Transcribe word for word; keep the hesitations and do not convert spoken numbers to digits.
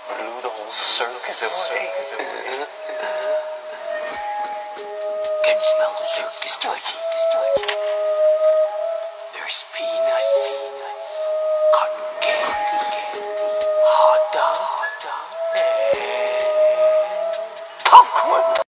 blew the whole circus away. Can smell the circus starting. There's peace.